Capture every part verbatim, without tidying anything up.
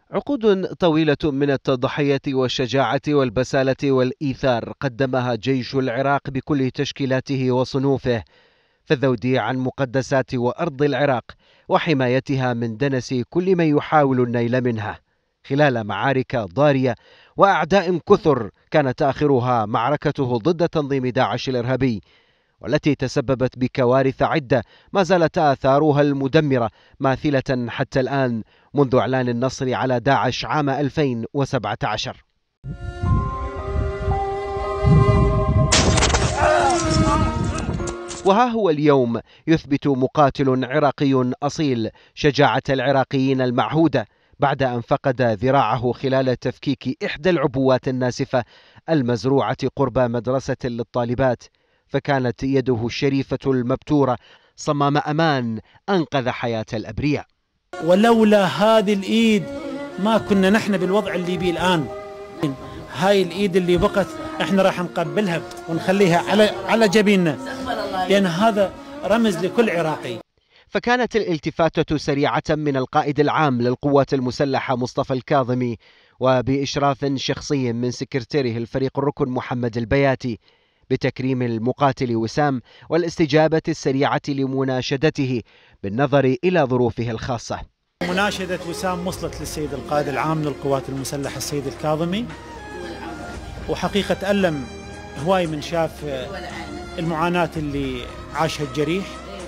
عقود طويلة من التضحية والشجاعة والبسالة والإيثار قدمها جيش العراق بكل تشكيلاته وصنوفه في الذود عن مقدسات وأرض العراق وحمايتها من دنس كل من يحاول النيل منها خلال معارك ضارية وأعداء كثر، كانت آخرها معركته ضد تنظيم داعش الإرهابي، والتي تسببت بكوارث عدة ما زالت آثارها المدمرة ماثلة حتى الآن منذ إعلان النصر على داعش عام ألفين وسبعة عشر. وها هو اليوم يثبت مقاتل عراقي أصيل شجاعة العراقيين المعهودة بعد أن فقد ذراعه خلال تفكيك إحدى العبوات الناسفة المزروعة قرب مدرسة للطالبات، فكانت يده الشريفة المبتورة صمام أمان أنقذ حياة الأبرياء. ولولا هذه الإيد ما كنا نحن بالوضع اللي بيه الآن. هاي الإيد اللي بقت احنا راح نقبلها ونخليها على على جبيننا، لأن هذا رمز لكل عراقي. فكانت الالتفاتة سريعة من القائد العام للقوات المسلحة مصطفى الكاظمي، وبإشراف شخصي من سكرتيره الفريق الركن محمد البياتي، بتكريم المقاتل وسام والاستجابة السريعة لمناشدته بالنظر إلى ظروفه الخاصة. مناشدة وسام وصلت للسيد القائد العام للقوات المسلحة السيد الكاظمي، وحقيقة ألم هواي من شاف المعاناة اللي عاشها الجريح،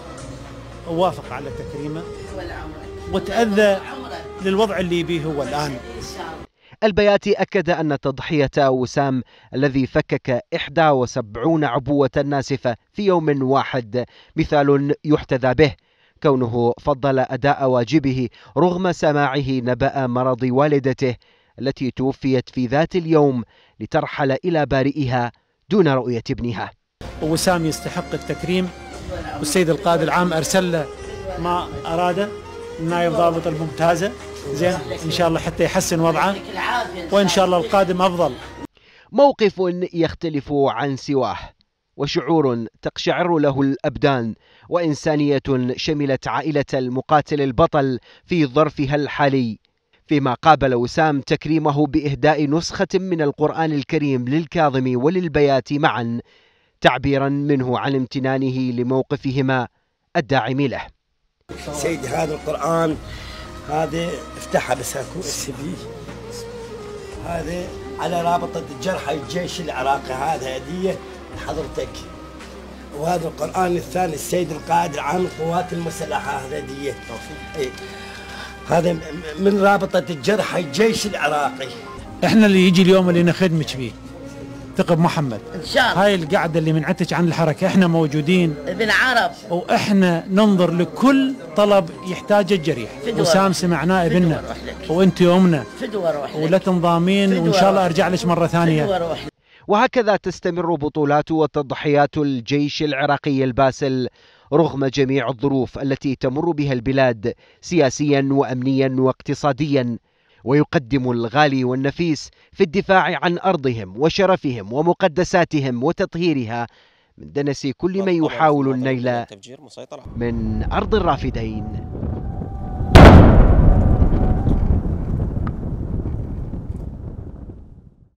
ووافق على تكريمه وتأذى للوضع اللي به هو الآن. البياتي أكد أن تضحية وسام الذي فكك إحدى وسبعين عبوة ناسفة في يوم واحد مثال يحتذى به، كونه فضل أداء واجبه رغم سماعه نبأ مرض والدته التي توفيت في ذات اليوم لترحل إلى بارئها دون رؤية ابنها. وسام يستحق التكريم، والسيد القائد العام أرسل له ما أراده، النائب ضابط الممتازة زين إن شاء الله حتى يحسن وضعه، وإن شاء الله القادم أفضل. موقف يختلف عن سواه، وشعور تقشعر له الأبدان، وإنسانية شملت عائلة المقاتل البطل في ظرفها الحالي، فيما قابل وسام تكريمه بإهداء نسخة من القرآن الكريم للكاظمي وللبياتي معا، تعبيرا منه عن امتنانه لموقفهما الداعم له. سيدي هذا القرآن هذا افتحها بس اكو السبي، هذا على رابطة جرحى الجيش العراقي، هذا هدية لحضرتك. وهذا القرآن الثاني السيد القائد العام للقوات المسلحة، هذا هدية. هذا من رابطة جرحى الجيش العراقي. احنا اللي يجي اليوم اللي نخدمك بيه ثقب محمد ان شاء الله. هاي القعده اللي منعتج عن الحركه احنا موجودين ابن عرب، واحنا ننظر لكل طلب يحتاجه الجريح. وسام سمعناه ابننا وانت يومنا، ولا تنضامين، وان شاء الله ارجع لك مره ثانيه. وهكذا تستمر بطولات وتضحيات الجيش العراقي الباسل رغم جميع الظروف التي تمر بها البلاد سياسيا وأمنيا واقتصاديا، ويقدم الغالي والنفيس في الدفاع عن أرضهم وشرفهم ومقدساتهم وتطهيرها من دنس كل من يحاول النيل من أرض الرافدين.